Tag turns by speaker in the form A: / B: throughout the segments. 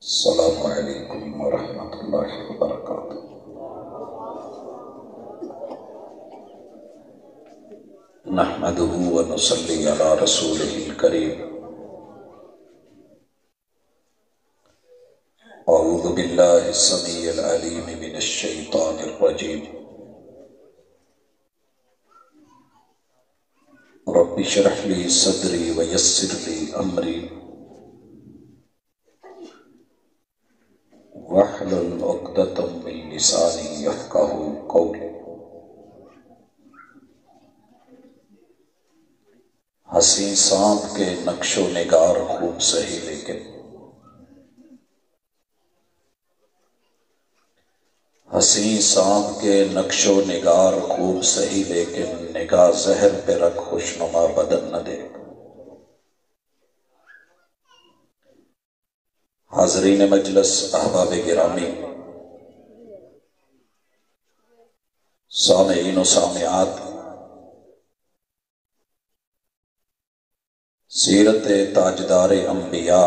A: السلام علیکم ورحمۃ اللہ وبرکاتہ۔ نحمده ونصلی علی رسولہ الکریم۔ اعوذ باللہ السمیع العلیم من الشیطان الرجیم۔ رب اشرح لی صدری ویسر لی امری واحلل عقدۃ من لسانی یفقہوا قولی۔ حسین سانپ کے نقش و نگار خوب سہی لیکن حسین سانپ کے نقش و نگار خوب سہی لیکن نگاہ زہر پہ رکھ خوشنما بدن نہ دے۔ حاضرین مجلس، احباب گرامی، سامعین و سامعات، سیرت تاجدار انبیاء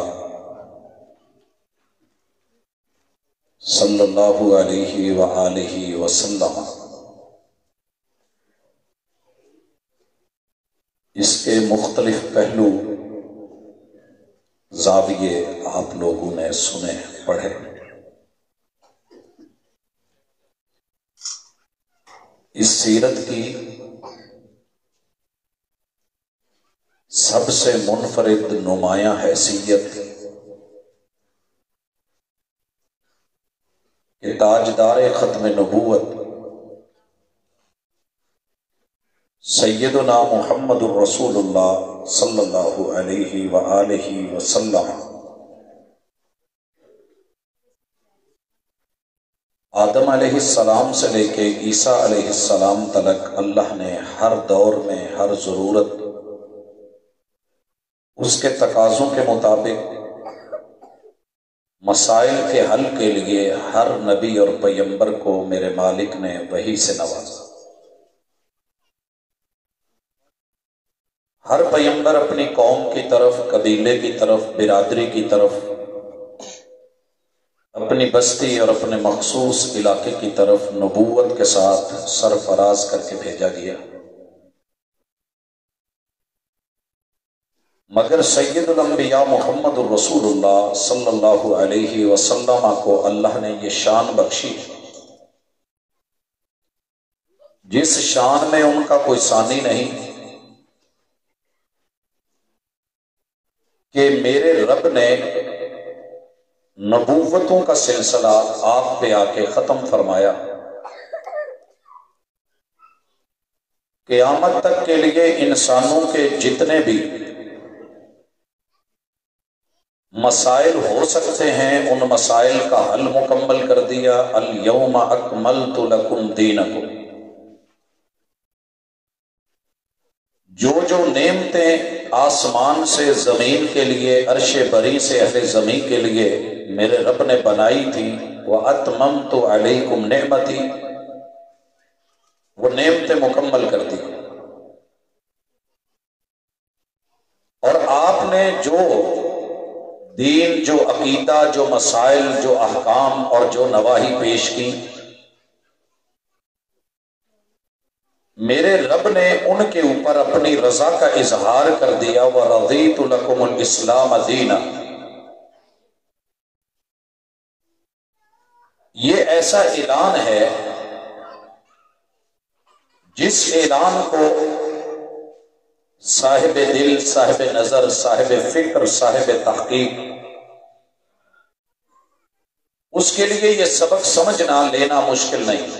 A: صلی اللہ علیہ وآلہ وسلم، اس کے مختلف پہلو زاویے آپ لوگوں نے سنے پڑھے۔ اس سیرت کی سب سے منفرد نمایاں حیثیت کہ تاجدار ختم نبوت سیدنا محمد الرسول اللہ صلی اللہ علیہ وآلہ وسلم آدم علیہ السلام سے لے کے عیسیٰ علیہ السلام تلک اللہ نے ہر دور میں ہر ضرورت اس کے تقاضوں کے مطابق مسائل کے حل کے لیے ہر نبی اور پیغمبر کو میرے مالک نے وحی سے نوازا۔ ہر پیغمبر اپنی قوم کی طرف، قبیلے کی طرف، برادری کی طرف، اپنی بستی اور اپنے مخصوص علاقے کی طرف نبوت کے ساتھ سرفراز کر کے بھیجا گیا، مگر سید الانبیاء محمد الرسول اللہ صلی اللہ علیہ وسلم کو اللہ نے یہ شان بخشی جس شان میں ان کا کوئی ثانی نہیں، کہ میرے رب نے نبوتوں کا سلسلہ آپ پہ آ کے ختم فرمایا۔ قیامت تک کے لیے انسانوں کے جتنے بھی مسائل ہو سکتے ہیں ان مسائل کا حل مکمل کر دیا۔ الیوم اکملت لکم دینکم، جو نعمتیں آسمان سے زمین کے لیے، عرش بری سے اہل زمین کے لیے میرے رب نے بنائی تھی، وَأَتْمَمْتُ عَلَيْكُمْ نِعْمَتِي، وہ نعمتیں مکمل کر دی۔ اور آپ نے جو دین، جو عقیدہ، جو مسائل، جو احکام اور جو نواہی پیش کی، میرے رب نے ان کے اوپر اپنی رضا کا اظہار کر دیا۔ وَرَضِيتُ لَكُمُ الْإِسْلَامَ دِينًا، یہ ایسا اعلان ہے جس اعلان کو صاحب دل، صاحب نظر، صاحب فکر، صاحب تحقیق، اس کے لیے یہ سبق سمجھنا لینا مشکل نہیں۔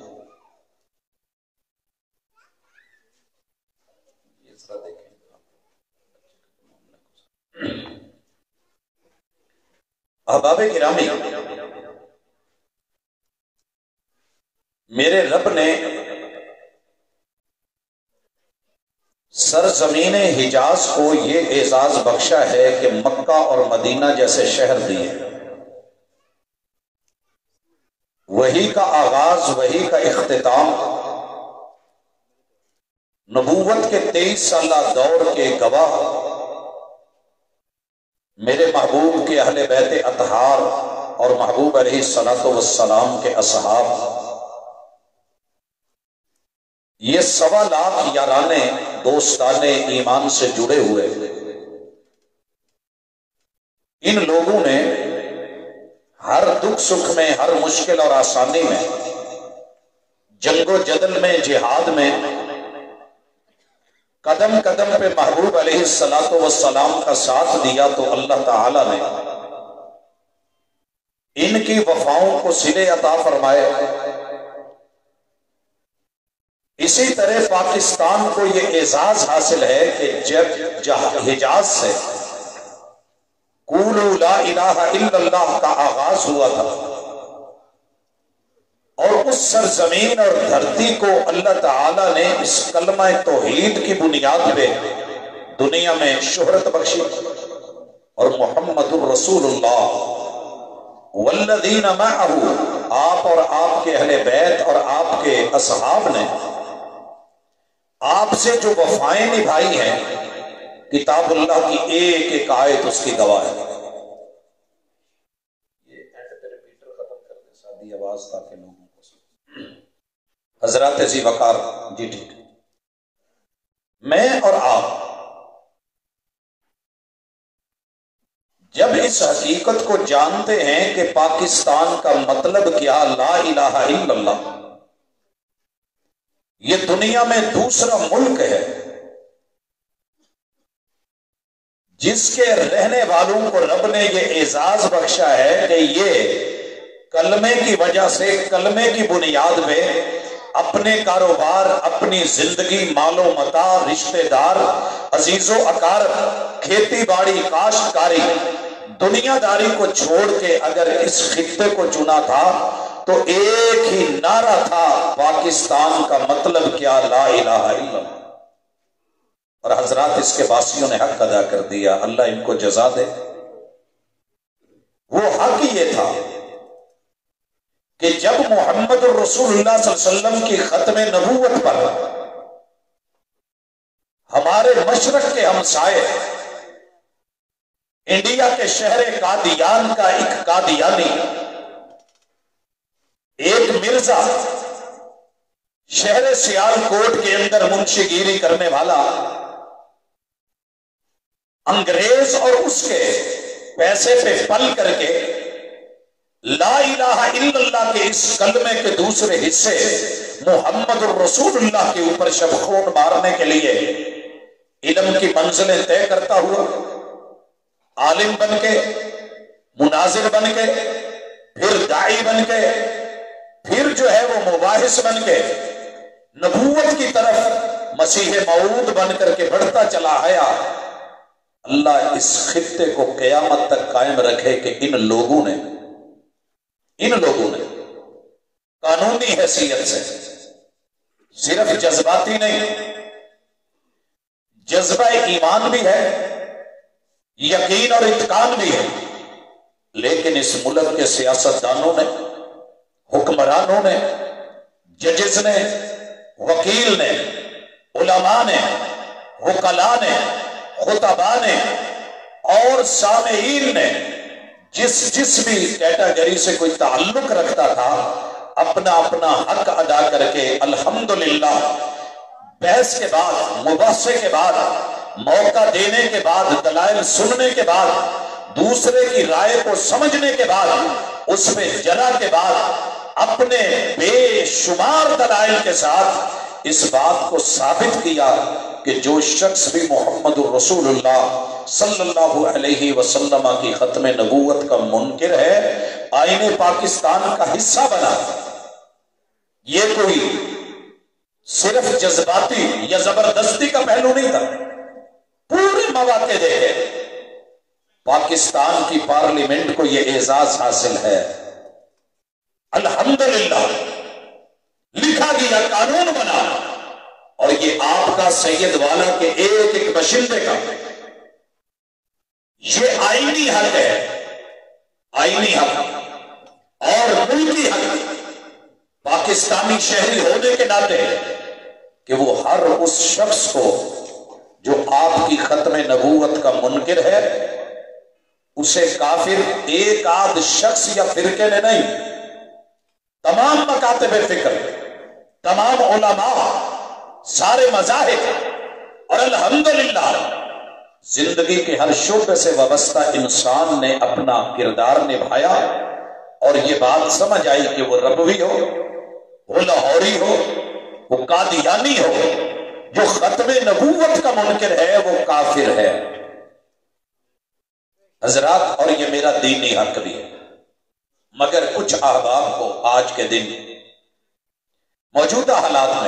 A: احباب گرامی، میرے رب نے سرزمین حجاز کو یہ اعزاز بخشا ہے کہ مکہ اور مدینہ جیسے شہر دیے، وحی کا آغاز، وحی کا اختتام، نبوت کے 23 سالہ دور کے گواہ میرے محبوب کے اہل بیت اطہار اور محبوب علیہ الصلوۃ والسلام کے اصحاب، یہ 1.25 لاکھ یارانے دوستانے ایمان سے جڑے ہوئے، ان لوگوں نے ہر دکھ سکھ میں، ہر مشکل اور آسانی میں، جنگ و جدل میں، جہاد میں، قدم قدم پہ محبوب علیہ الصلوۃ والسلام کا ساتھ دیا، تو اللہ تعالی نے ان کی وفاؤں کو صلے عطا فرمائے۔ اسی طرح پاکستان کو یہ اعزاز حاصل ہے کہ جب حجاز سے قولوا لا الہ الا اللہ کا آغاز ہوا تھا، اور اس سرزمین اور دھرتی کو اللہ تعالی نے اس کلمہ توحید کی بنیاد پہ دنیا میں شہرت بخشی، اور محمد الرسول اللہ والذین معہ، آپ اور آپ کے اہل بیت اور آپ کے اصحاب نے آپ سے جو وفائیں نبھائی ہیں، کتاب اللہ کی ایک ایک آیت اس کی گواہ ہے۔ یہ اینڈ پہ ریپیٹر ختم کر دیں سادی آواز تاکہ لوگوں کو سمجھ۔ حضرات ذی وقار جی ٹھیک، میں اور آپ جب اس حقیقت کو جانتے ہیں کہ پاکستان کا مطلب کیا لا الہ الا اللہ، یہ دنیا میں دوسرا ملک ہے جس کے رہنے والوں کو رب نے یہ اعزاز بخشا ہے کہ یہ کلمے کی وجہ سے، کلمے کی بنیاد پہ اپنے کاروبار، اپنی زندگی، مال و متاع، رشتہ دار، عزیز و اقارب، کھیتی باڑی، کاشتکاری، دنیا داری کو چھوڑ کے اگر اس خطے کو چنا تھا تو ایک ہی نعرہ تھا، پاکستان کا مطلب کیا لا الہ الا اللہ۔ اور حضرات اس کے واسیوں نے حق ادا کر دیا، اللہ ان کو جزا دے۔ وہ حق یہ تھا کہ جب محمد الرسول اللہ صلی اللہ علیہ وسلم کی ختم نبوت پر ہمارے مشرق کے ہمسائے انڈیا کے شہر قادیان کا ایک قادیانی، ایک مرزا، شہر سیالکوٹ کے اندر منشی گیری کرنے والا، انگریز اور اس کے پیسے پہ پل کر کے لا الہ الا اللہ کے اس کلمے کے دوسرے حصے محمد الرسول اللہ کے اوپر شبخون مارنے کے لیے علم کی منزلیں طے کرتا ہوا، عالم بن کے، مناظر بن کے، پھر داعی بن کے، پھر جو ہے وہ مباحث بن کے نبوت کی طرف مسیح موعود بن کر کے بڑھتا چلا آیا۔ اللہ اس خطے کو قیامت تک قائم رکھے کہ ان لوگوں نے قانونی حیثیت سے صرف جذباتی نہیں، جذبہ ایمان بھی ہے، یقین اور اتقان بھی ہے، لیکن اس ملک کے سیاستدانوں نے، حکمرانوں نے، ججز نے، وکیل نے، علماء نے، وکلاء نے، خطباء نے اور سامعین نے جس بھی کیٹیگری سے کوئی تعلق رکھتا تھا، اپنا اپنا حق ادا کر کے الحمدللہ بحث کے بعد، مباحثے کے بعد، موقع دینے کے بعد، دلائل سننے کے بعد، دوسرے کی رائے کو سمجھنے کے بعد، اس پہ جرا کے بعد اپنے بے شمار دلائل کے ساتھ اس بات کو ثابت کیا کہ جو شخص بھی محمد الرسول اللہ صلی اللہ علیہ وسلم کی ختم نبوت کا منکر ہے، آئین پاکستان کا حصہ بنا۔ یہ کوئی صرف جذباتی یا زبردستی کا پہلو نہیں تھا، پورے مواقع دیکھے پاکستان کی پارلیمنٹ کو یہ اعزاز حاصل ہے۔ الحمدللہ لکھا گیا، قانون بنا، اور یہ آپ کا سید والا کے ایک ایک باشندے کا یہ آئینی حق ہے، آئینی حق اور ملکی حق پاکستانی شہری ہونے کے ناطے کہ وہ ہر اس شخص کو جو آپ کی ختم نبوت کا منکر ہے، اسے کافر ایک آدھ شخص یا فرقے نے نہیں، تمام مکاتب فکر، تمام علماء، سارے مذاہب اور الحمدللہ زندگی کے ہر شعبے سے وابستہ انسان نے اپنا کردار نبھایا، اور یہ بات سمجھ آئی کہ وہ ربوی ہو، وہ لاہوری ہو، وہ قادیانی ہو، جو ختم نبوت کا منکر ہے وہ کافر ہے۔ حضرات، اور یہ میرا دینی حق بھی ہے، مگر کچھ احباب کو آج کے دن موجودہ حالات میں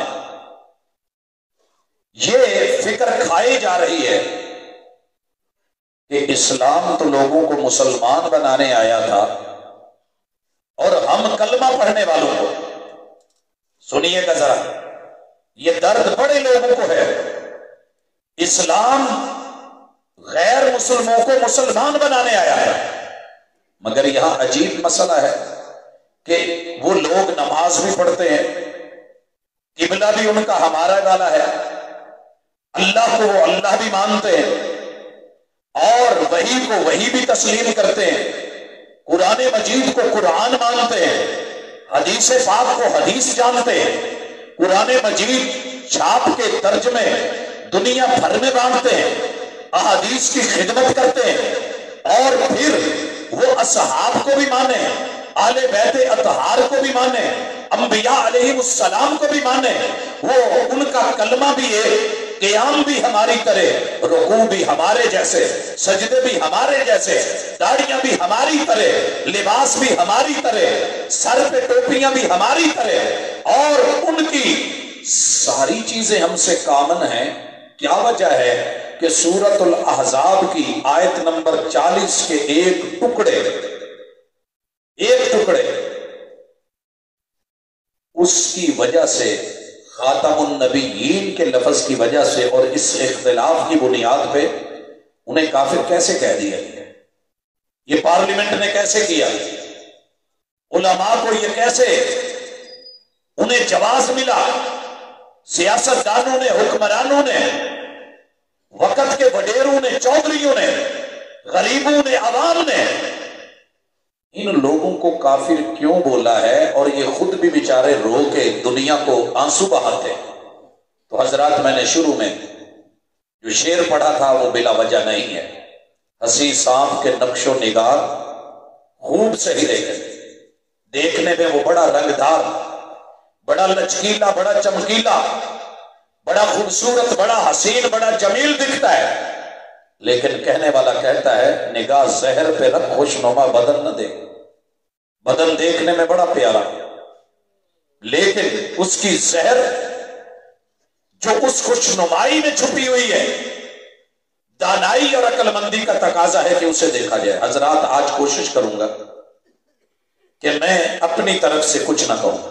A: یہ فکر کھائی جا رہی ہے کہ اسلام تو لوگوں کو مسلمان بنانے آیا تھا، اور ہم کلمہ پڑھنے والوں کو، سنیے گا ذرا، یہ درد بڑے لوگوں کو ہے، اسلام غیر مسلموں کو مسلمان بنانے آیا ہے، مگر یہاں عجیب مسئلہ ہے کہ وہ لوگ نماز بھی پڑھتے ہیں، قبلہ بھی ان کا ہمارا والا ہے، اللہ کو وہ اللہ بھی مانتے ہیں، اور وحی کو وحی بھی تسلیم کرتے ہیں، قرآن مجید کو قرآن مانتے ہیں، حدیث پاک کو حدیث جانتے ہیں، قرآن مجید چھاپ کے ترجمے دنیا بھر میں بانٹتے ہیں، احادیث کی خدمت کرتے ہیں، اور پھر وہ اصحاب کو بھی مانے، اہل بیت اطہار کو بھی مانے، انبیاء علیہ السلام کو بھی مانے، وہ ان کا کلمہ بھی ہے، قیام بھی ہماری طرح، رکوع بھی ہمارے جیسے، سجدے بھی ہمارے جیسے، داڑیاں بھی ہماری طرح، لباس بھی ہماری طرح، سر پہ ٹوپیاں بھی ہماری طرح، اور ان کی ساری چیزیں ہم سے کامن ہیں۔ کیا وجہ ہے کہ سورۃ الاحزاب کی آیت نمبر 40 کے ایک ٹکڑے اس کی وجہ سے، خاتم النبیین کے لفظ کی وجہ سے، اور اس اختلاف کی بنیاد پہ انہیں کافر کیسے کہہ دیا گیا؟ یہ پارلیمنٹ نے کیسے کیا؟ علماء کو یہ کیسے انہیں جواز ملا؟ سیاست دانوں نے، حکمرانوں نے، وقت کے وڈیروں نے، چودھریوں نے، غریبوں نے، عوام نے ان لوگوں کو کافر کیوں بولا ہے؟ اور یہ خود بھی بیچارے رو کے دنیا کو آنسو بہاتے۔ تو حضرات، میں نے شروع میں جو شعر پڑھا تھا وہ بلا وجہ نہیں ہے۔ ہنسی سانپ کے نقش و نگار خوب صحیح دیکھنے میں وہ بڑا رنگدار، بڑا لچکیلا، بڑا چمکیلا، بڑا خوبصورت، بڑا حسین، بڑا جمیل دکھتا ہے، لیکن کہنے والا کہتا ہے نگاہ زہر پہ رکھ، خوشنما بدن نہ دیکھ۔ بدن دیکھنے میں بڑا پیارا، لیکن اس کی زہر جو اس خوشنمائی میں چھپی ہوئی ہے، دانائی اور عقل مندی کا تقاضا ہے کہ اسے دیکھا جائے۔ حضرات، آج کوشش کروں گا کہ میں اپنی طرف سے کچھ نہ کہوں،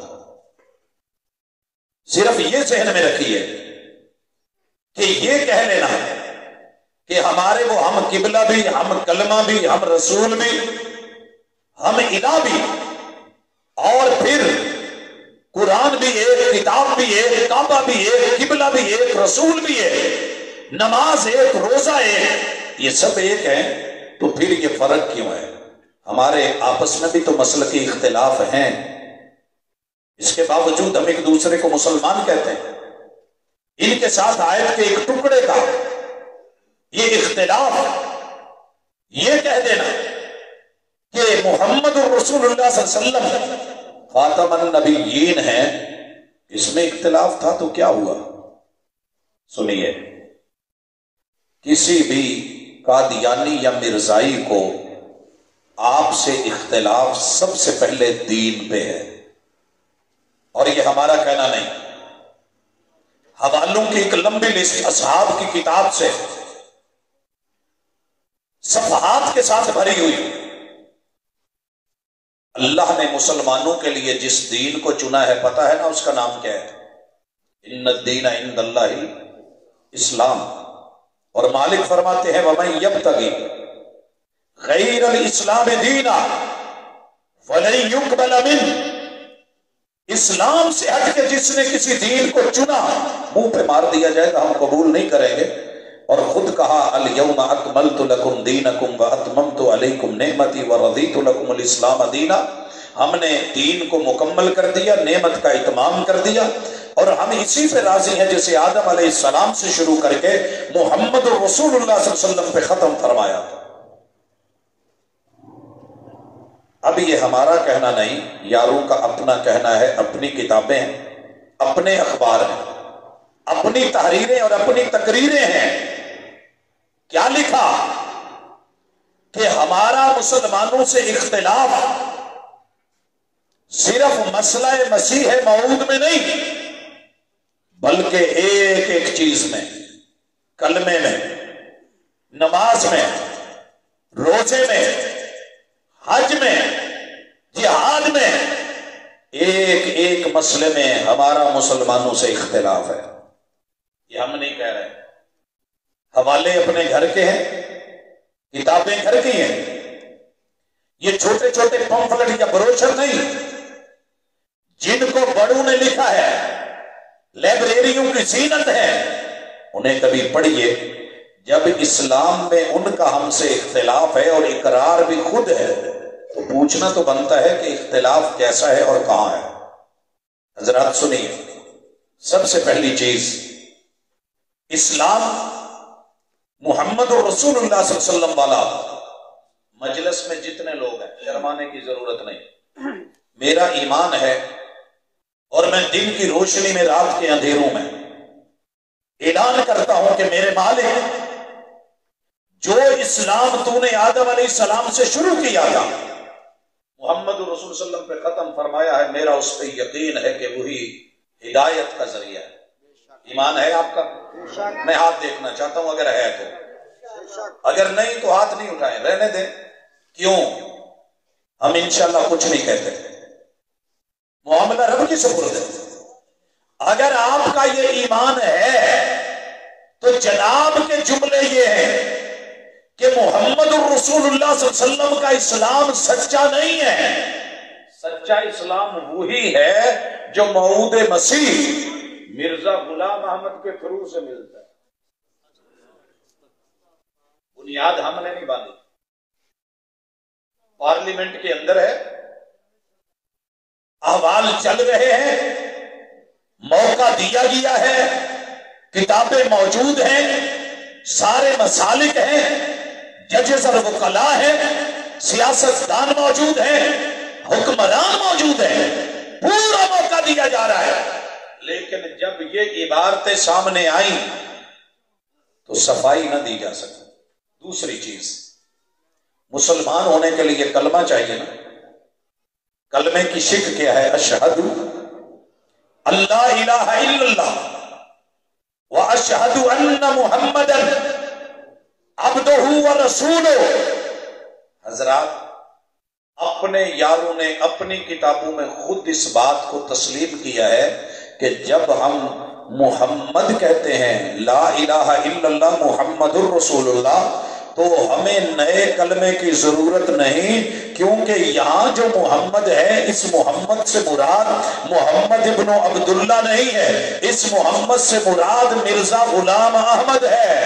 A: صرف یہ ذہن میں رکھیے کہ یہ کہہ لینا کہ ہمارے وہ ہم قبلہ بھی، ہم کلمہ بھی، ہم رسول بھی، ہم الہ بھی، اور پھر قرآن بھی ایک، کتاب بھی ایک، کعبہ بھی ایک، قبلہ بھی ایک، رسول بھی ایک، نماز ایک، روزہ ایک، یہ سب ایک ہیں، تو پھر یہ فرق کیوں ہے؟ ہمارے آپس میں بھی تو مسلکی اختلاف ہیں، اس کے باوجود ہم ایک دوسرے کو مسلمان کہتے ہیں۔ ان کے ساتھ آیت کے ایک ٹکڑے کا یہ اختلاف، یہ کہہ دینا کہ محمد رسول اللہ صلی اللہ علیہ وسلم خاتم النبیین ہیں، اس میں اختلاف تھا تو کیا ہوا؟ سنیے، کسی بھی قادیانی یا مرزائی کو آپ سے اختلاف سب سے پہلے دین پہ ہے، اور یہ ہمارا کہنا نہیں، حوالوں کی ایک لمبی لسٹ اصحاب کی کتاب سے صفحات کے ساتھ بھری ہوئی۔ اللہ نے مسلمانوں کے لیے جس دین کو چنا ہے، پتہ ہے نا اس کا نام کیا ہے؟ ان الدین عند اللہ اسلام۔ اور مالک فرماتے ہیں وَمَن يَبْتَغِ غَيْرَ الْإِسْلَامِ دِينًا فَلَن يُقْبَلَ مِنْهُ، اسلام سے ہٹ کے جس نے کسی دین کو چنا، منہ پہ مار دیا جائے گا، ہم قبول نہیں کریں گے۔ اور خود कहा अल यौम अकमलतु लकुम दीनकुम व अतममतु अलैकुम नेमती व रदीतु लकुमुल इस्लाम दीना, हमने दीन को मुकम्मल कर दिया, नेमत का इतमाम कर दिया, और हम इसी पे राजी हैं जिसे आदम अलैहिस्सलाम से शुरू करके मोहम्मद रसूलुल्लाह सल्लल्लाहु अलैहि वसल्लम पे खत्म फरमाया था। अब ये हमारा कहना नहीं, यारों का अपना कहना है, अपनी किताबें हैं, अपने अखबार हैं, अपनी तहरीरें और अपनी तकरीरें हैं। क्या लिखा कि हमारा मुसलमानों से इख्तिलाफ सिर्फ मसला मसीह मऊद में नहीं, बल्कि एक एक चीज में, कलमे में, नमाज में, रोजे में, हज में, जिहाद में, एक एक मसले में हमारा मुसलमानों से इख्तिलाफ है। ये हम नहीं कह रहे, हवाले अपने घर के हैं, किताबें घर की हैं, ये छोटे छोटे पंफलेट या ब्रोशर नहीं, जिनको बड़ों ने लिखा है, लाइब्रेरियों की जीनत है, उन्हें कभी पढ़िए। जब इस्लाम में उनका हमसे इख्तिलाफ है और इकरार भी खुद है, तो पूछना तो बनता है कि इख्तिलाफ कैसा है और कहां है। हजरात सुनिए, सबसे पहली चीज, इस्लाम मुहम्मद और रसूलुल्लाह सल्लल्लाहु अलैहि वसल्लम वाला मजलिस में जितने लोग हैं, शर्माने की जरूरत नहीं। मेरा ईमान है और मैं दिन की रोशनी में, रात के अंधेरों में ऐलान करता हूं कि मेरे मालिक, जो इस्लाम तूने आदम अलैहिस्सलाम से शुरू किया था, मोहम्मद रसूल सल्लल्लाहु अलैहि वसल्लम पे खत्म फरमाया है, मेरा उस पर यकीन है कि वही हिदायत का जरिया है। ईमान है आपका? मैं हाथ देखना चाहता हूं अगर है तो, अगर नहीं तो हाथ नहीं उठाएं, रहने दें। क्यों? हम इंशाल्लाह कुछ नहीं कहते, मामला रब की सुपुर्द है। अगर आपका ये ईमान है तो जनाब के जुमले ये हैं कि मोहम्मद रसूलुल्लाह सल्लल्लाहु अलैहि वसल्लम का इस्लाम सच्चा नहीं है। सच्चा इस्लाम वही है जो मऊद मसीह मिर्जा गुलाम अहमद के थ्रू से मिलता है। बुनियाद हमने नहीं बांधी, पार्लियामेंट के अंदर है, अहवाल चल रहे हैं, मौका दिया गया है, किताबें मौजूद हैं, सारे मसालिक हैं, जजेस और वकला हैं, सियासतदान मौजूद हैं, हुक्मरान मौजूद हैं, पूरा मौका दिया जा रहा है। लेकिन जब ये इबारतें सामने आई तो सफाई न दी जा सकी। दूसरी चीज, मुसलमान होने के लिए कलमा चाहिए ना। कलमे की शिक क्या है? अशहदु अल्ला इलाहा इल्लल्लाह व अशहदु अन्ना मुहम्मदन अब्दुहु व रसूलुहु। हजरात, अपने यारों ने अपनी किताबों में खुद इस बात को तस्लीम किया है कि जब हम मुहम्मद कहते हैं, ला इलाहा इल्लल्लाह मुहम्मदुर रसूलुल्लाह, तो हमें नए कलमे की जरूरत नहीं, क्योंकि यहां जो मोहम्मद है, इस मोहम्मद से मुराद मोहम्मद इब्न अब्दुल्ला नहीं है, इस मोहम्मद से मुराद मिर्जा गुलाम अहमद है।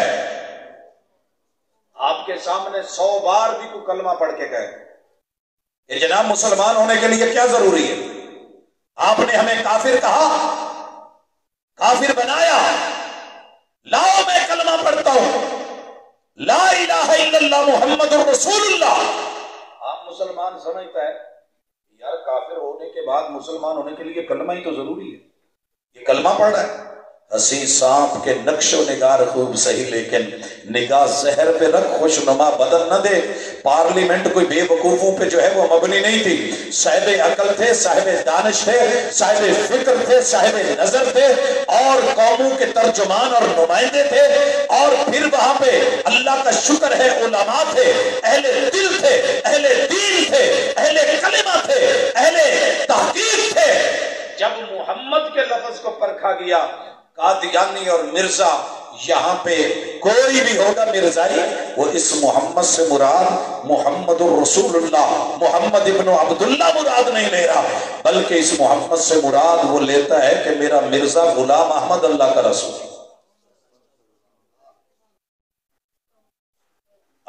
A: आपके सामने 100 बार भी कोई कलमा पढ़ के कहे, जनाब मुसलमान होने के लिए क्या जरूरी है? आपने हमें काफिर कहा, काफिर बनाया। लाओ मैं कलमा पढ़ता हूं, ला इलाहा इल्लल्लाह मुहम्मदुर रसूलुल्लाह। आप मुसलमान समझता है यार काफिर होने के बाद मुसलमान होने के लिए कलमा ही तो जरूरी है, ये कलमा पढ़ रहा है। हसी सांप के नक्शो निगार खूब सही, लेकिन निगाह जहर पे रख, खुशनुमा बदन न दे। पार्लियामेंट कोई बेवकूफों पे जो है वो मबनी नहीं थी। साहिब अकल थे, साहिब दानिश थे, साहिब फिक्र थे, साहिब नजर थे, और कौमों के तर्जुमान और नुमाइंदे थे। और फिर वहां पे अल्लाह का शुक्र है उलमा थे, अहले दिल थे, अहले दीन थे, अहले कलिमा थे, अहले तहकीक थे। जब मुहम्मद के लफ्ज को परखा गया, कादियानी और मिर्जा, यहां पे कोई भी होगा मिर्जाई, वो इस मोहम्मद से मुराद मोहम्मद रसूलुल्लाह मोहम्मद इब्न अब्दुल्ला मुराद नहीं ले रहा, बल्कि इस मोहम्मद से मुराद वो लेता है कि मेरा मिर्जा गुलाम अहमद अल्लाह का रसूल।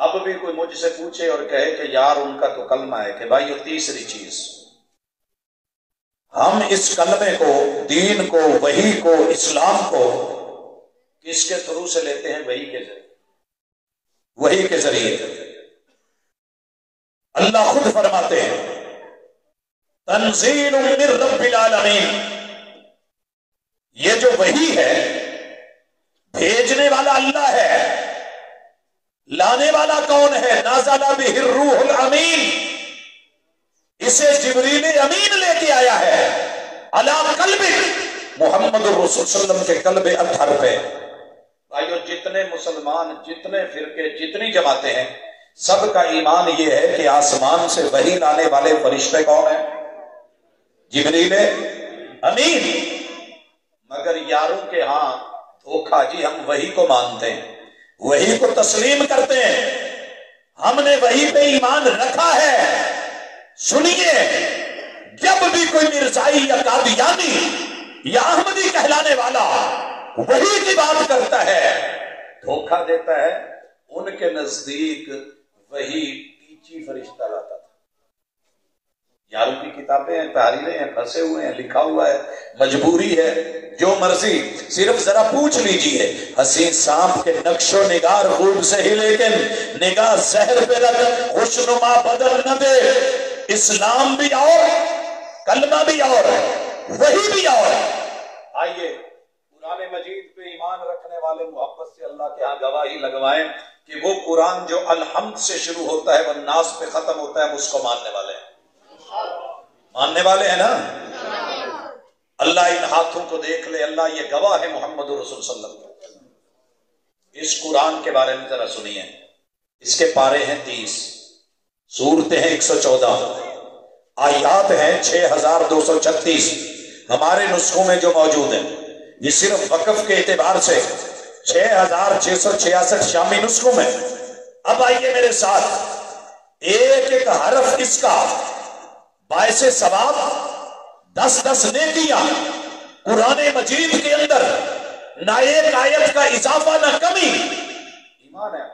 A: اب بھی کوئی مجھ سے پوچھے اور کہے کہ یار ان کا تو کلمہ ہے، کہ بھائی یہ تیسری چیز، ہم اس کلمے کو، دین کو، وحی کو، اسلام کو کس کے تھرو سے لیتے ہیں؟ وحی کے ذریعے، وحی کے ذریعے۔ اللہ خود فرماتے ہیں تنزیل من رب العالمین، یہ جو وحی ہے بھیجنے والا اللہ ہے، لانے والا کون ہے؟ نازل بہ الروح الامین، اسے جبریل امین لے کے آیا ہے علی قلبک، محمد الرسول صلی اللہ علیہ وسلم کے قلب اطہر پہ۔ بھائیو جتنے مسلمان، جتنے فرقے، جتنی جماعتیں ہیں، سب کا ایمان یہ ہے کہ آسمان سے وحی لانے والے فرشتے کون ہیں؟ جبریل امین۔ مگر یاروں کے ہاں دھوکھا، جی ہم وحی کو مانتے ہیں، وحی کو تسلیم کرتے ہیں، ہم نے وحی پہ ایمان رکھا ہے۔ سنیے، جب بھی کوئی مرزائی یا قادیانی یا احمدی کہلانے والا وحی کی بات کرتا ہے، دھوکھا دیتا ہے۔ ان کے نزدیک وحی ٹیچی فرشتہ لاتا تھا۔ یاروں کی کتابیں ہیں، تحریریں ہیں، پھنسے ہوئے ہیں، لکھا ہوا ہے، مجبوری ہے، جو مرضی۔ صرف ذرا پوچھ لیجئے، حسین سانپ کے نقش و نگار خوب سے ہی، لیکن نگاہ زہر پہ رکھ، خوشنما بدل نہ دے۔ اسلام بھی اور، کلمہ بھی اور، وحی بھی اور۔ آئیے قرآن مجید پہ ایمان رکھنے والے محبت سے اللہ کے ہاں گواہی لگوائیں کہ وہ قرآن جو الحمد سے شروع ہوتا ہے والناس پہ ختم ہوتا ہے، ہم اس کو ماننے والے ہیں۔ ماننے والے ہیں نا؟ اللہ ان ہاتھوں کو دیکھ لے، اللہ یہ گواہ ہے محمد رسول صلی اللہ علیہ وسلم۔ اس قرآن کے بارے میں ذرا سنیے، اس کے پارے ہیں 30، سورتیں ہیں 114، آیات ہیں 6236 ہمارے نسخوں میں جو موجود ہیں۔ یہ صرف وقف کے اعتبار سے 6666 شامی نسخوں میں۔ اب آئیے میرے ساتھ، ایک ایک حرف اس کا باعث ثواب، 10 نیکیاں قرآن مجید کے اندر، نہ ایک آیت کا اضافہ نہ کمی۔ ایمان ہے۔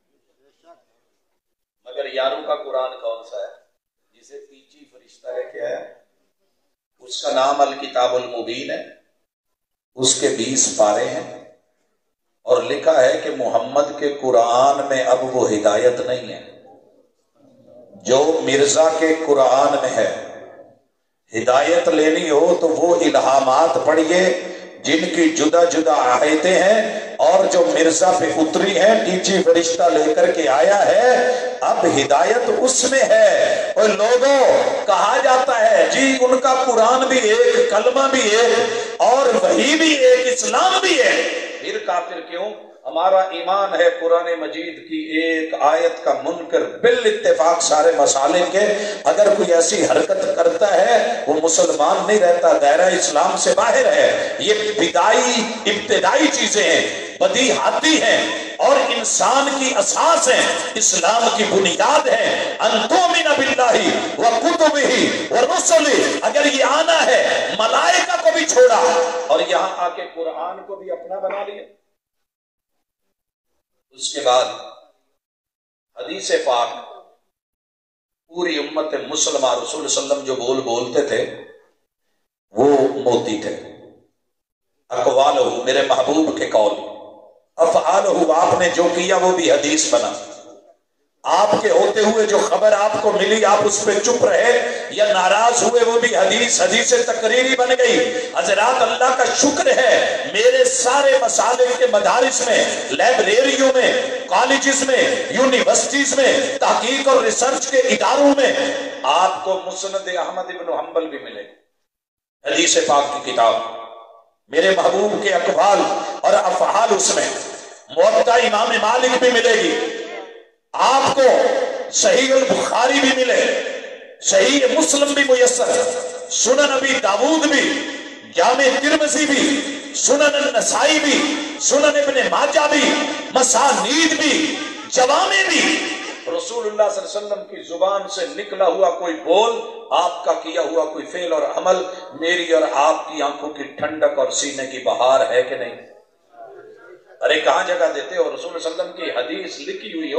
A: مگر یاروں کا قرآن کون سا ہے جسے تیجی فرشتہ لے کے آیا؟ اس کا نام الکتاب المبین ہے، اس کے 20 پارے ہیں، اور لکھا ہے کہ محمد کے قرآن میں اب وہ ہدایت نہیں ہے جو مرزا کے قرآن میں ہے۔ ہدایت لینی ہو تو وہ الہامات پڑھیے جن کی جدا جدا آیتیں ہیں، اور جو مرزا پہ اتری ہیں، ٹیچی فرشتہ لے کر کے آیا ہے، اب ہدایت اس میں ہے۔ اور لوگوں کہا جاتا ہے جی ان کا قرآن بھی ایک، کلمہ بھی ایک، اور وحی بھی ایک، اسلام بھی ہے۔ پھر کافر کیوں؟ ہمارا ایمان ہے قرآن مجید کی ایک آیت کا منکر بالاتفاق سارے مسالے کے۔ اگر کوئی ایسی حرکت کرتا ہے وہ مسلمان نہیں رہتا، دائرہ اسلام سے باہر ہے۔ یہ ابتدائی چیزیں ہیں، بدیہاتی ہیں، اور انسان کی اساس ہیں، اسلام کی بنیاد ہے۔ ان تؤمن باللہ وکتبہ ورسلہ، اگر یہ آنا ہے ملائکہ کو بھی چھوڑا اور یہاں آ کے قرآن کو بھی اپنا بنا لیا۔ اس کے بعد حدیث پاک، پوری امت مسلمہ رسول صلی اللہ علیہ وسلم جو بولتے تھے وہ موتی تھے۔ اقوالہ، میرے محبوب کے قول، افعالہ، آپ نے جو کیا وہ بھی حدیث بنا۔ آپ کے ہوتے ہوئے جو خبر آپ کو ملی آپ اس پہ چپ رہے یا ناراض ہوئے وہ بھی حدیث تقریری بن گئی۔ حضرات اللہ کا شکر ہے، میرے سارے مسالک کے مدارس میں، لائبریریوں میں، کالجز میں، یونیورسٹیز میں، تحقیق اور ریسرچ کے اداروں میں آپ کو مسند احمد بن حنبل بھی ملے، حدیث پاک کی کتاب، میرے محبوب کے اقوال اور افعال اس میں، موطا امام مالک بھی ملے گی آپ کو، صحیح البخاری بھی ملے، صحیح مسلم بھی میسر، سنن ابی داود بھی، جامع ترمذی بھی، سنن النسائی بھی، سنن ابن ماجہ بھی، مسانید بھی، جوامع بھی۔ رسول اللہ صلی اللہ علیہ وسلم کی زبان سے نکلا ہوا کوئی بول، آپ کا کیا ہوا کوئی فعل اور عمل، میری اور آپ کی آنکھوں کی ٹھنڈک اور سینے کی بہار ہے کہ نہیں؟ ارے کہاں جگہ دیتے ہو؟ رسول اللہ صلی اللہ علیہ وسلم کی حدیث لکھی ہوئی ہو،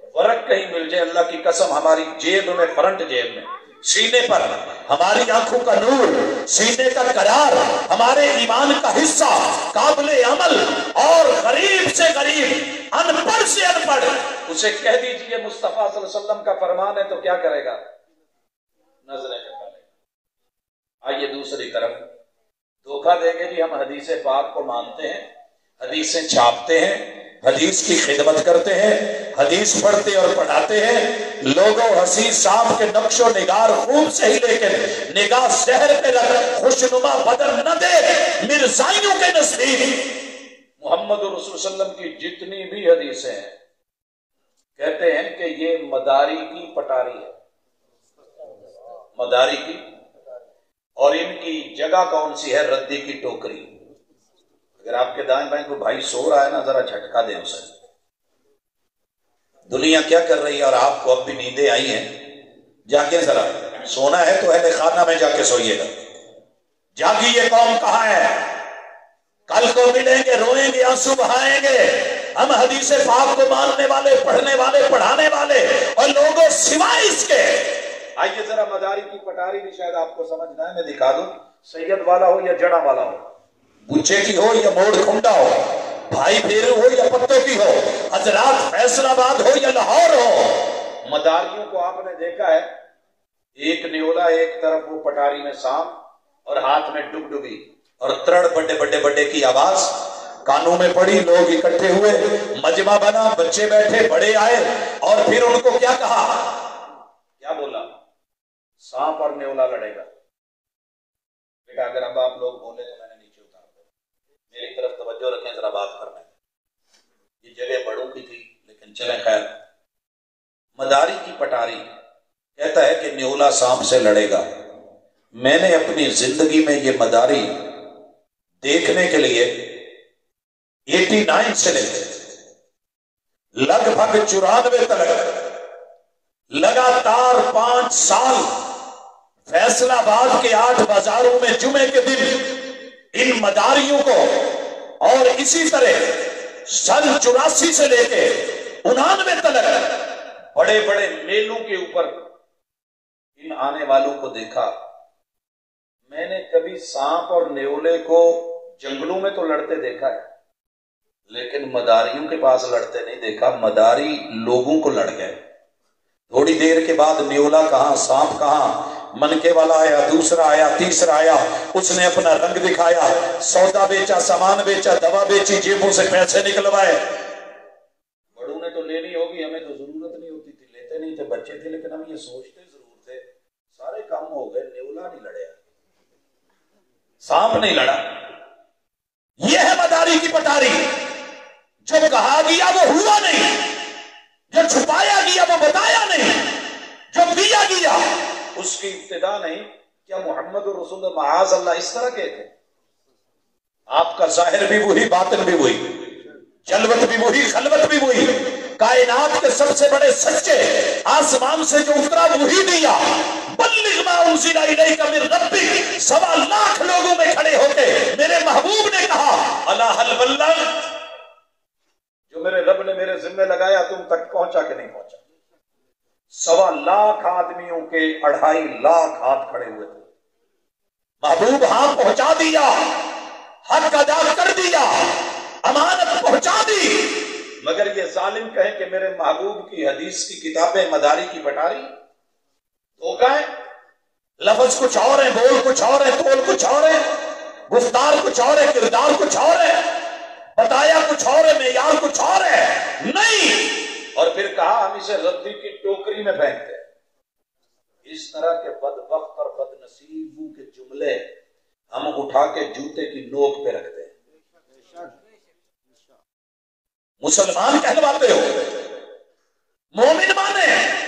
A: वर्क कहीं मिल जाए, अल्लाह की कसम, हमारी जेब में, फ्रंट जेब में, सीने पर, हमारी आंखों का नूर, सीने का करार, हमारे ईमान का हिस्सा, काबिले अमल, और गरीब से गरीब, अनपढ़ से अनपढ़, उसे कह दीजिए मुस्तफा सल्लल्लाहु अलैहि वसल्लम का फरमान है, तो क्या करेगा? नजरें झुका लेगा। आइए दूसरी तरफ, धोखा देंगे जी, हम हदीस पाक को मानते हैं, हदीसें छापते हैं, हदीस की खिदमत करते हैं, हदीस पढ़ते और पढ़ाते हैं, लोगों हसी सांप के नक्शो निगार खूब सही, लेकिन निगाह शहर पे रख, खुशनुमा बदन न दे, मिर्जाइयों के नजदीक मोहम्मद रसूल सल्लम की जितनी भी हदीसें हैं, कहते हैं कि ये मदारी की पटारी है, मदारी की, और इनकी जगह कौन सी है? रद्दी की टोकरी। अगर आपके दाएं बाएं कोई भाई सो रहा है ना, जरा झटका दें उसे। दुनिया क्या कर रही है और आपको अब भी नींदें आई हैं, जाके जरा, सोना है तो अहले खाना में जाके सोइएगा। जागिए, कौम कहाँ है? कल को मिलेंगे, रोएंगे, आंसू बहाएंगे। हम हदीस पाक को मानने वाले, पढ़ने वाले, पढ़ाने वाले, और लोगों सिवाय इसके। आइए जरा मदारी की पटारी भी शायद आपको समझ ना है, मैं दिखा दूं। सैयद वाला हो या जड़ा वाला हो, गुच्छे की हो या मोड़ खुंडा हो, भाई फेरू हो या पत्तों की हो, हजरात फैसलाबाद हो या लाहौर हो, मदारियों को आपने देखा है, एक न्योला, एक तरफ वो पटारी में सांप, और हाथ में डुगडुगी, और तड़ बड्डे बड्डे बड्डे की आवाज कानों में पड़ी, लोग इकट्ठे हुए, मजमा बना, बच्चे बैठे, बड़े आए, और फिर उनको क्या कहा? क्या बोला? सांप और न्योला लड़ेगा। बेटा अगर अब आप लोग बोले तो मैंने नीचे उतार दो, मेरी तरफ तवज्जो रखें, जरा बात करने। ये जगह बड़ों की थी, लेकिन चले खैर। मदारी की पटारी कहता है कि न्योला सांप से लड़ेगा। मैंने अपनी जिंदगी में ये मदारी देखने के लिए 89 से लेकर लगभग 94 तक लगातार 5 साल फैसलाबाद के 8 बाजारों में जुमे के दिन इन मदारियों को, और इसी तरह सन 84 से लेके 89 तक बड़े बड़े मेलों के ऊपर इन आने वालों को देखा। मैंने कभी सांप और न्योले को जंगलों में तो लड़ते देखा है, लेकिन मदारियों के पास लड़ते नहीं देखा। मदारी लोगों को लड़ गए। थोड़ी देर के बाद न्योला कहां, सांप कहां, मनके वाला आया, दूसरा आया, तीसरा आया, उसने अपना रंग दिखाया, सौदा बेचा, सामान बेचा, दवा बेची, जेबों से पैसे निकलवाए। बड़ों ने तो लेनी होगी, हमें तो जरूरत नहीं होती थी, लेते नहीं थे, बच्चे थे, लेकिन हम ये सोचते जरूर थे। सारे काम हो गए, न्योला नहीं लड़े, सांप नहीं लड़ा। यह है मदारी की पटारी। जो कहा गया वो हुआ नहीं, जो छुपाया गया वो बताया नहीं, जो दिया गया उसकी इब्तिदा नहीं। क्या मोहम्मद रसूल माज अल्लाह इस तरह के थे? आपका जाहिर भी वही, बातिन भी वही, जलवत भी वही, खलवत भी वही, कायनात के सबसे बड़े सच्चे, आसमान से जो उतरा वही दिया। बल्लिग मा उनज़िला इलैका मिन रब्बिक, 1.25 लाख लोगों में खड़े होके मेरे महबूब ने कहा, अला हल बल्लग, जो मेरे रब ने मेरे जिम्मे लगाया तुम तक पहुंचा कि नहीं पहुंचा? 1.25 लाख आदमियों के 2.5 लाख हाथ खड़े हुए थे। महबूब हाथ पहुंचा दिया, हक अदा कर दिया, अमानत पहुंचा दी। मगर ये जालिम कहे कि मेरे महबूब की हदीस की किताबें मदारी की पटारी, धोखा है। लफ्ज कुछ और है, बोल कुछ और है, तोल कुछ और है, गुफ्तार कुछ और है, किरदार कुछ और है, बताया कुछ और है, मेयार कुछ और है। नहीं, और फिर कहा हम इसे रद्दी की टोकरी में फेंकते हैं। इस तरह के बदबख्त और बदनसीबों के जुमले हम उठा के जूते की नोक पे रखते हैं। मुसलमान कहलवाते हो, मोमिन माने।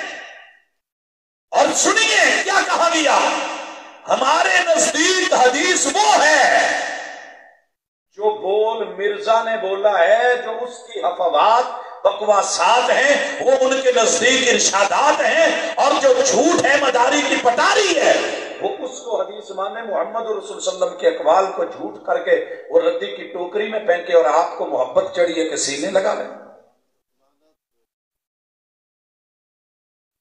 A: और सुनिए क्या कहा गया, हमारे नजदीक हदीस वो है जो बोल मिर्जा ने बोला है, जो उसकी हफवात बकवासात हैं, वो उनके नजदीक इरशादात हैं, और जो झूठ है, मदारी की पटारी है, वो उसको हदीस माने, मोहम्मद रसूल सल्लम के अकवाल को झूठ करके वो रद्दी की टोकरी में फेंके, और आपको मोहब्बत चढ़ी है कि सीने लगा लें।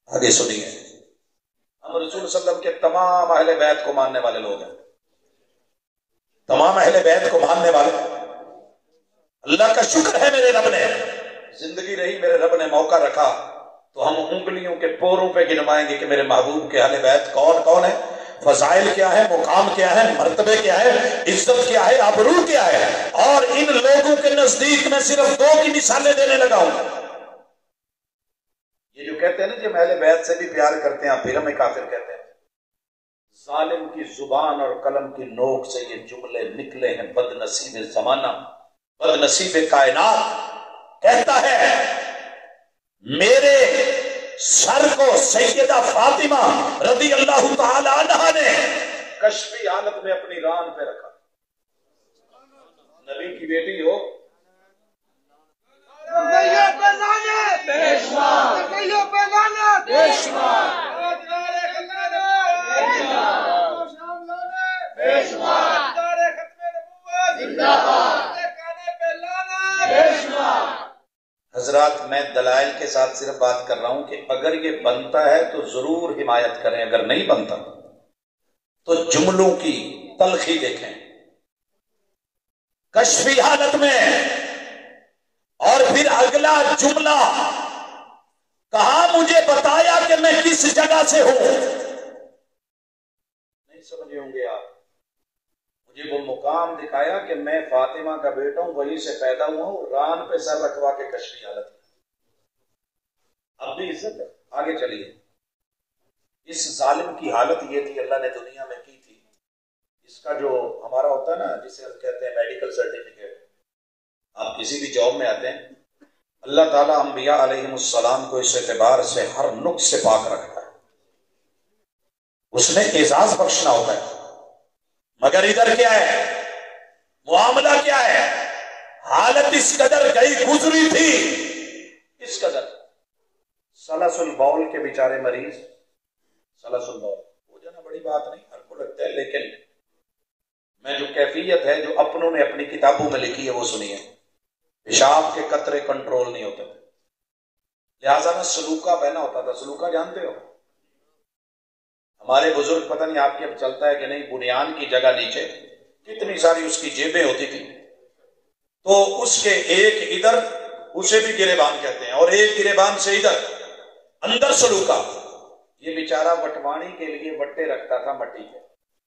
A: آگے سنیے، ہم رسول صلی اللہ علیہ وسلم کے تمام اہل بیت کو ماننے والے لوگ ہیں، تمام اہل بیت کو ماننے والے۔ اللہ کا شکر ہے میرے رب نے زندگی رہی، میرے رب نے موقع رکھا تو ہم انگلیوں کے پوروں پہ گنوائیں گے کہ میرے محبوب کے اہل بیت کون کون ہے، فضائل کیا ہے، مقام کیا ہے، مرتبے کیا ہے، عزت کیا ہے، آبرو کیا ہے۔ اور ان لوگوں کے نزدیک میں صرف دو کی مثالیں دینے لگا ہوں۔ یہ جو کہتے ہیں نا کہ اہل بیت سے بھی پیار کرتے ہیں پھر ہمیں کافر کہتے ہیں، ظالم کی زبان اور قلم کی نوک سے یہ جملے نکلے ہیں۔ بد نصیب زمانہ، بد نصیب کائنات کہتا ہے میرے سر کو سیدہ فاطمہ رضی اللہ تعالی عنہا نے کشفی حالت میں اپنی ران پہ رکھا۔ نبی کی بیٹی ہو، حضرات میں دلائل کے ساتھ صرف بات کر رہا ہوں کہ اگر یہ بنتا ہے تو ضرور حمایت کریں، اگر نہیں بنتا تو جملوں کی تلخی دیکھیں۔ کشفی حالت میں، اور پھر اگلا جملہ کہا مجھے بتایا کہ میں کس جگہ سے ہوں۔ نہیں سمجھے ہوں گے آپ، مجھے وہ مقام دکھایا کہ میں فاطمہ کا بیٹا ہوں، وہیں سے پیدا ہوا ہوں، ران پہ سر رکھوا کے کشفی حالت۔ اب بھی عزت ہے۔ آگے چلیے، اس ظالم کی حالت یہ تھی اللہ نے دنیا میں کی تھی، اس کا جو ہمارا ہوتا ہے نا جسے ہم کہتے ہیں میڈیکل سرٹیفکیٹ، آپ کسی بھی جاب میں آتے ہیں، اللہ تعالیٰ انبیاء علیہم السلام کو اس اعتبار سے ہر نقص سے پاک رکھتا ہے، اس نے اعزاز بخشنا ہوتا ہے۔ مگر ادھر کیا ہے، معاملہ کیا ہے، حالت اس قدر گئی گزری تھی، اس قدر سلس البول کے بیچارے مریض، سلس البول وہ جانا بڑی بات نہیں، ہر کو لگتا ہے، لیکن میں جو کیفیت ہے جو اپنوں نے اپنی کتابوں میں لکھی ہے وہ سنیے۔ پیشاب کے قطرے کنٹرول نہیں ہوتے تھے، لہٰذا میں سلوکا بہنا ہوتا تھا۔ سلوکا جانتے ہو؟ ہمارے بزرگ، پتہ نہیں آپ کی اب چلتا ہے کہ نہیں، بنیان کی جگہ نیچے کتنی ساری اس کی جیبیں ہوتی تھی، تو اس کے ایک ادھر اسے بھی گریبان کہتے ہیں، اور ایک گریبان سے ادھر اندر سلوکا۔ یہ بیچارہ وٹوانی کے لیے وٹے رکھتا تھا مٹی کے،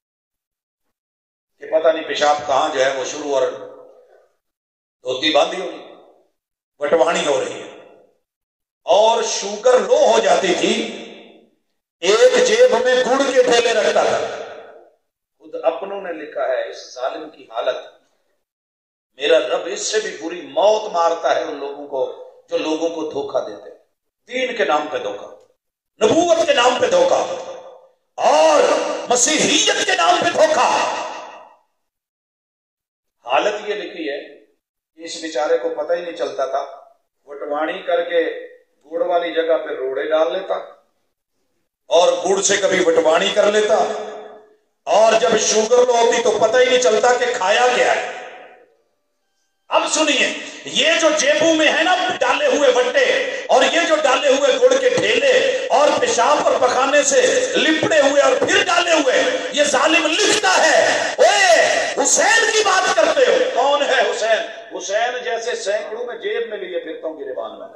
A: کہ پتہ نہیں پیشاب کہاں جو ہے وہ شروع، اور دھوتی باندھی ہوگی، وٹوانی ہو رہی ہے، اور شوگر لو ہو جاتی تھی، ایک جیب میں گڑ کے ٹھیلے رکھتا تھا۔ خود اپنوں نے لکھا ہے اس ظالم کی حالت، میرا رب اس سے بھی بری موت مارتا ہے ان لوگوں کو جو لوگوں کو دھوکہ دیتے ہیں، دین کے نام پہ دھوکہ، نبوت کے نام پہ دھوکہ، اور مسیحیت کے نام پہ دھوکہ۔ حالت یہ لکھی ہے کہ اس بیچارے کو پتہ ہی نہیں چلتا تھا، وٹوانی کر کے گڑ والی جگہ پہ روڑے ڈال لیتا، اور گڑ سے کبھی وٹوانی کر لیتا، اور جب شوگر لو ہوتی تو پتہ ہی نہیں چلتا کہ کھایا کیا ہے۔ اب سنیے، یہ جو جیبوں میں ہے نا ڈالے ہوئے وٹے، اور یہ جو ڈالے ہوئے گڑ کے ٹھیلے، اور پیشاب اور پخانے سے لپڑے ہوئے اور پھر ڈالے ہوئے، یہ ظالم لکھتا ہے اوے حسین کی بات کرتے ہو، کون ہے حسین؟ حسین جیسے سینکڑوں میں جیب میں لیے پھرتا ہوں گریبان میں۔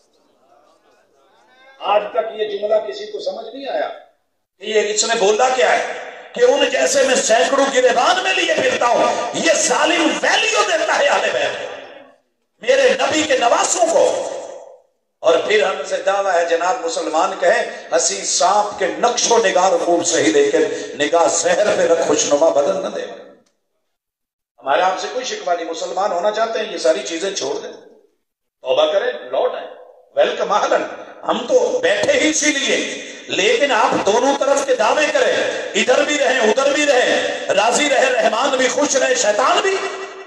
A: آج تک یہ جملہ کسی کو سمجھ نہیں آیا کہ یہ اس نے بولا کیا ہے، کہ ان جیسے میں سینکڑوں گریبان میں لیے پھرتا ہوں۔ یہ ظالم ویلیو دیتا ہے اہل بیت، میرے نبی کے نواسوں کو، اور پھر ہم سے دعویٰ ہے جناب مسلمان کہیں حسین سانپ کے نقش و نگار خوب صحیح، لیکن نگاہ زہر پہ رکھ خوشنما بدل نہ دے۔ ہمارا آپ سے کوئی شکوہ نہیں، مسلمان ہونا چاہتے ہیں یہ ساری چیزیں چھوڑ دیں، توبہ کریں، لوٹ آئیں، ویلکم اہلن، ہم تو بیٹھے ہی اسی لیے، لیکن آپ دونوں طرف کے دعوے کریں، ادھر بھی رہیں ادھر بھی رہیں، راضی رہے رحمان بھی، خوش رہے شیطان بھی۔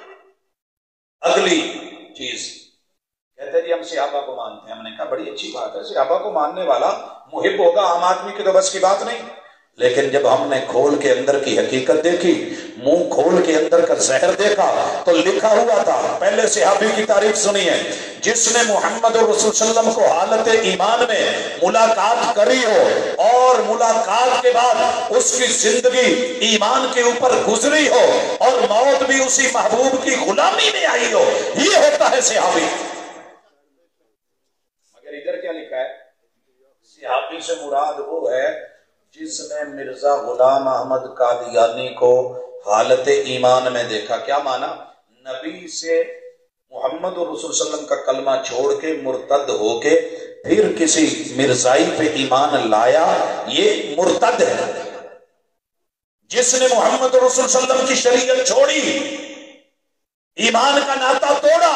A: اگلی چیز کہتے جی ہم صحابہ کو مانتے ہیں، ہم نے کہا بڑی اچھی بات ہے، صحابہ کو ماننے والا محب ہوگا، عام آدمی کی تو بس کی بات نہیں، لیکن جب ہم نے کھول کے اندر کی حقیقت دیکھی، منہ کھول کے اندر کا زہر دیکھا، تو لکھا ہوا تھا، پہلے صحابی کی تعریف سنی ہے، جس نے محمد رسول صلی اللہ علیہ وسلم کو حالت ایمان میں ملاقات کری ہو اور ملاقات کے بعد اس کی زندگی ایمان کے اوپر گزری ہو اور موت بھی اسی محبوب کی غلامی میں آئی ہو، یہ ہوتا ہے صحابی۔ مگر ادھر کیا لکھا ہے؟ صحابی سے مراد وہ ہے جس نے مرزا غلام احمد قادیانی کو حالت ایمان میں دیکھا۔ کیا مانا؟ نبی سے محمد رسول صلی اللہ علیہ وسلم کا کلمہ چھوڑ کے مرتد ہو کے پھر کسی مرزائی پہ ایمان لایا، یہ مرتد ہے۔ جس نے محمد رسول صلی اللہ علیہ وسلم کی شریعت چھوڑی، ایمان کا ناطہ توڑا،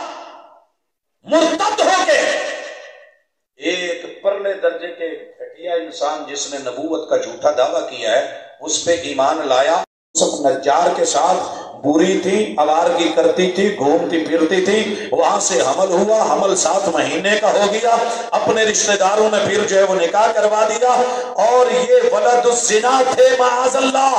A: مرتد ہو کے، ایک پرلے درجے کے گھٹیا انسان جس نے نبوت کا جھوٹا دعویٰ کیا ہے، اس پہ ایمان لایا۔ سب نجار کے ساتھ بری تھی، آوارگی کرتی تھی، گھومتی پھرتی تھی، وہاں سے حمل ہوا، حمل 7 مہینے کا ہو گیا، اپنے رشتہ داروں نے پھر جو ہے وہ نکاح کروا دیا، اور یہ ولد الزنا تھے معاذ اللہ۔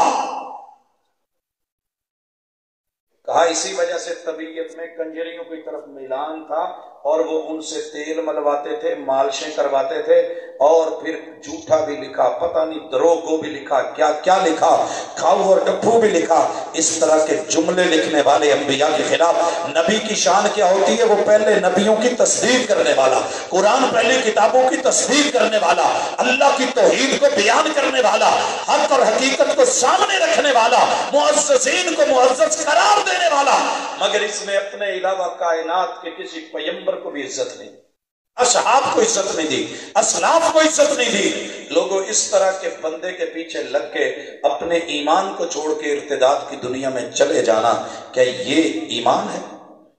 A: کہا اسی وجہ سے طبیعت میں کنجریوں کی طرف میلان تھا، اور وہ ان سے تیل ملواتے تھے، مالشیں کرواتے تھے، اور پھر جھوٹا بھی لکھا، پتہ نہیں دروغو بھی لکھا، کیا کیا لکھا، کھاؤ اور ڈپھو بھی لکھا۔ اس طرح کے جملے لکھنے والے انبیاء کے خلاف نبی کی شان کیا ہوتی ہے؟ وہ پہلے نبیوں کی تصدیق کرنے والا، قرآن پہلی کتابوں کی تصدیق کرنے والا، اللہ کی توحید کو بیان کرنے والا، حق اور حقیقت کو سامنے رکھنے والا، معززین کو معزز قرار دینے والا۔ مگر اس نے اپنے علاوہ کائنات کے کسی پیغمبر کو بھی عزت نہیں دی، اصحاب کو عزت نہیں دی، اسلاف کو عزت نہیں دی۔ لوگوں اس طرح کے بندے کے پیچھے لگ کے اپنے ایمان کو چھوڑ کے ارتداد کی دنیا میں چلے جانا، کیا یہ ایمان ہے؟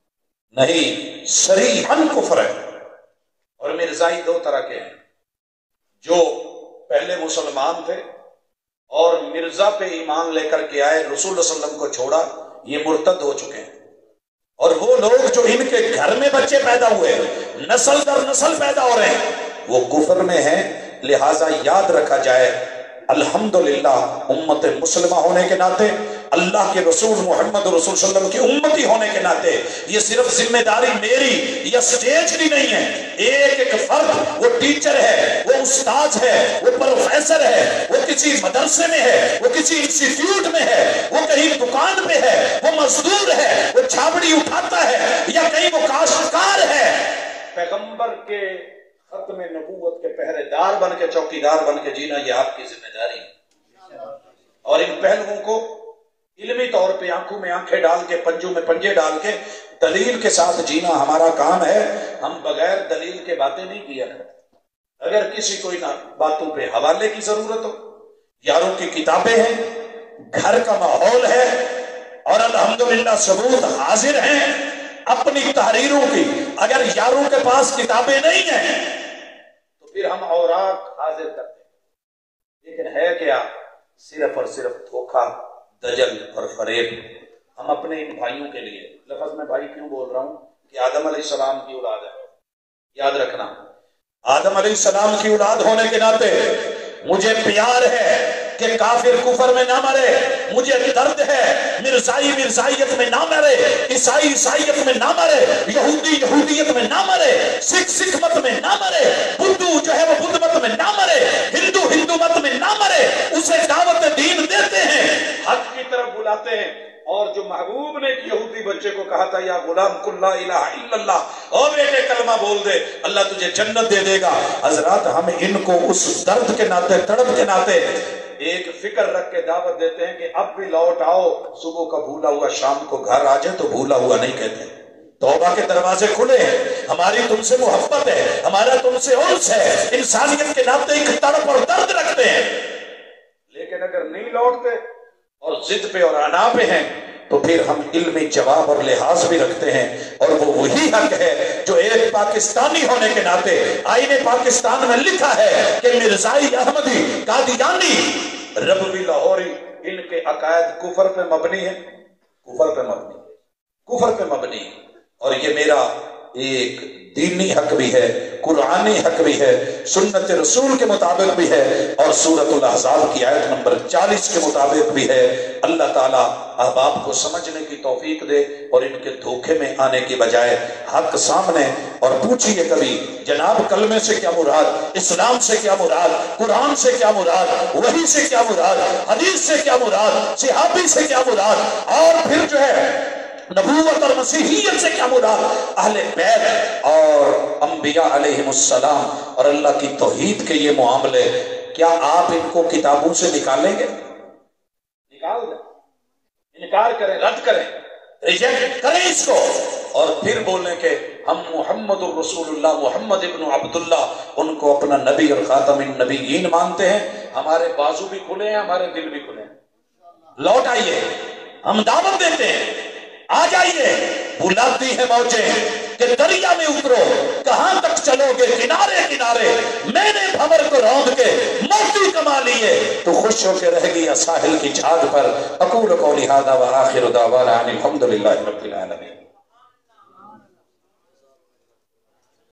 A: نہیں، صریحاً کفر ہے۔ اور مرزائی 2 طرح کے ہیں، جو پہلے مسلمان تھے اور مرزا پہ ایمان لے کر کے آئے، رسول اللہ صلی اللہ علیہ وسلم کو چھوڑا، یہ مرتد ہو چکے ہیں۔ اور وہ لوگ جو ان کے گھر میں بچے پیدا ہوئے، نسل در نسل پیدا ہو رہے ہیں، وہ کفر میں ہیں۔ لہٰذا یاد رکھا جائے، الحمدللہ امت مسلمہ ہونے کے ناطے، اللہ کے رسول محمد رسول صلی اللہ علیہ وسلم کی امتی ہونے کے ناطے، یہ صرف ذمہ داری میری یا سٹیج کی نہیں ہے۔ ایک ایک فرد، وہ ٹیچر ہے، وہ استاد ہے، وہ پروفیسر ہے، وہ کسی مدرسے میں ہے، وہ کسی انسٹیٹیوٹ میں ہے، وہ کہیں دکان پہ ہے، وہ مزدور ہے، وہ چھابڑی اٹھاتا ہے، یا کہیں وہ کاشتکار ہے، پیغمبر کے ختم نبوت کے پہرے دار بن کے، چوکیدار بن کے جینا یہ آپ کی ذمہ داری ہے۔ اور ان پہلوؤں کو علمی طور پہ آنکھوں میں آنکھیں ڈال کے، پنجوں میں پنجے ڈال کے دلیل کے ساتھ جینا ہمارا کام ہے۔ ہم بغیر دلیل کے باتیں نہیں کیا کرتے۔ اگر کسی کو ان باتوں پہ حوالے کی ضرورت ہو، یاروں کی کتابیں ہیں، گھر کا ماحول ہے، اور الحمدللہ ثبوت حاضر ہیں اپنی تحریروں کی۔ اگر یاروں کے پاس کتابیں نہیں ہیں تو پھر ہم اوراق حاضر کرتے ہیں، لیکن ہے کیا؟ صرف اور صرف دھوکہ، دجل اور فریب۔ ہم اپنے ان بھائیوں کے لیے، لفظ میں بھائی کیوں بول رہا ہوں کہ آدم علیہ السلام کی اولاد ہے، یاد رکھنا، آدم علیہ السلام کی اولاد ہونے کے ناطے مجھے پیار ہے کہ کافر کفر میں نہ مرے، مجھے درد ہے مرزائی مرزائیت میں نہ مرے، عیسائی عیسائیت میں نہ مرے، یہودی یہودیت میں نہ مرے، سکھ سکھ مت میں نہ مرے، بدھو جو ہے وہ بدھ مت میں نہ مرے، ہندو ہندو مت میں نہ مرے۔ اسے دعوت دین دیتے ہیں، حق کی طرف بلاتے ہیں۔ اور جو محبوب نے ایک یہودی بچے کو کہا تھا، یا غلام قل لا الہ الا اللہ، او بیٹے کلمہ بول دے، اللہ تجھے جنت دے دے گا۔ حضرات ہم ان کو اس درد کے ناطے، تڑپ کے ناطے ایک فکر رکھ کے دعوت دیتے ہیں کہ اب بھی لوٹ آؤ، صبح کا بھولا ہوا شام کو گھر آ جائے تو بھولا ہوا نہیں کہتے۔ توبہ کے دروازے کھلے ہیں، ہماری تم سے محبت ہے، ہمارا تم سے انس ہے، انسانیت کے ناطے ایک تڑپ اور درد رکھتے ہیں۔ لیکن اگر نہیں لوٹتے اور ضد پہ اور انا پہ ہیں تو پھر ہم علمی جواب اور لحاظ بھی رکھتے ہیں، اور وہ وہی حق ہے جو ایک پاکستانی ہونے کے ناطے آئین پاکستان میں لکھا ہے کہ مرزائی، احمدی، قادیانی، ربوی، لاہوری، ان کے عقائد کفر پہ مبنی ہے، کفر پہ مبنی ہے، کفر پہ مبنی ہے۔ اور یہ میرا एक दीनी हक भी है, कुरानी हक भी है, सुन्नत रसूल के मुताबिक भी है, और सूरतुल अहज़ाब की आयत नंबर 40 के मुताबिक भी है। अल्लाह ताला अहबाब को समझने की तौफीक दे और इनके धोखे में आने की बजाय हक सामने। और पूछिए कभी जनाब कलमे से क्या मुराद, इस्लाम से क्या मुराद, कुरान से क्या मुराद, वही से क्या मुराद, हदीस से क्या मुराद, सहाबी से क्या मुराद, और फिर जो है नबूवत और मसीहियत से क्या मुराद, अहले बैत और अंबिया अलैहिमुस्सलाम और अल्लाह की तौहीद के ये मामले, क्या आप इनको किताबों से निकालेंगे? निकाल दें, इनकार करें, रद्द करें, रिजेक्ट करें इसको, और फिर बोलें कि हम मुहम्मदुर रसूलुल्लाह मुहम्मद इब्न अब्दुल्लाह उनको अपना नबी और खातमुन नबिय्यीन मानते हैं। हमारे बाजू भी खुले हैं, हमारे दिल भी खुले हैं। लौट आइए, हम दावत देते हैं, आ जाइए। बुलाती है मौजें कि दरिया में उतरो, कहां तक चलोगे, किनारे किनारे मैंने भंवर को रौंद के मोती कमा लिए, तो खुश होकर रहेगी या साहिल की छाग पर। अकूल कौली हादा व आखिर दावाना अनिल हम्दुलिल्लाहि रब्बिल आलमीन।